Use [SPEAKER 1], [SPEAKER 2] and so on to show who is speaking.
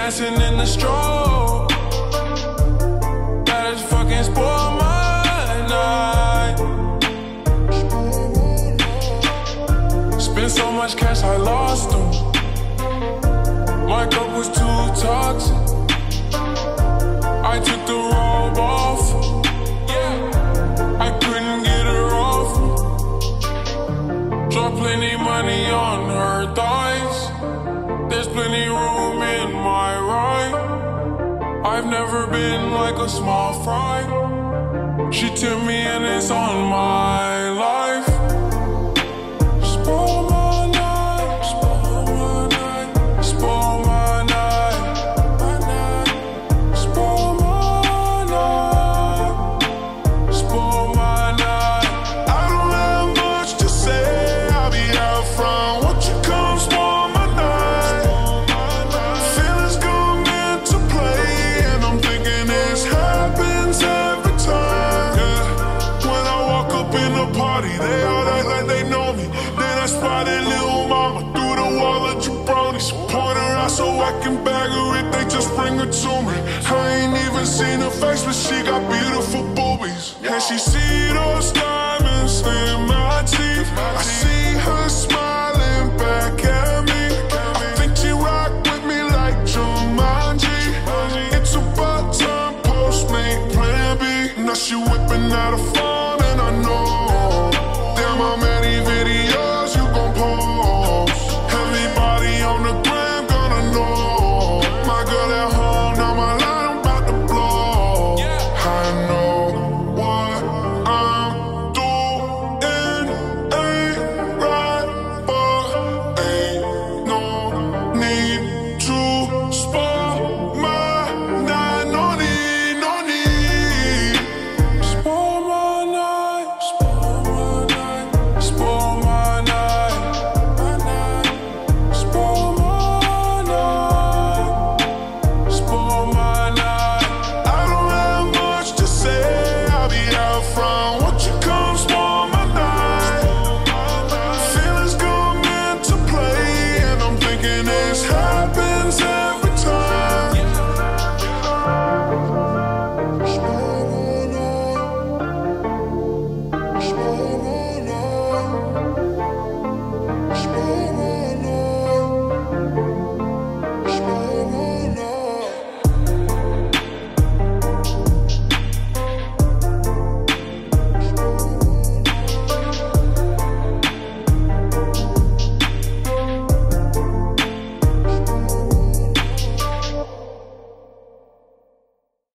[SPEAKER 1] dancing in the strobe. That is fucking spoil my night. Spent so much cash I lost them. My cup was too toxic. I took the robe off. I couldn't get her off. Drop plenty money on her thighs. There's plenty room in my ride. I've never been like a small fry. She tipped me and it's on my life. Spoil my night, spoil my night, spoil my night, my night. Spoil my night, spoil my night. I don't have much to say, I'll be out front. Won't you come spoil my night? Feelings come into play, and I'm thinking this happens every time. Yeah. When I walk up in the party, they all act like they know me. Then I spotted little mama through the wall of jabronis. Point her out so I can bag her if they just bring her to me. I ain't even seen her face, but she got beautiful boobies. And she see those diamonds in my teeth. I see her smile.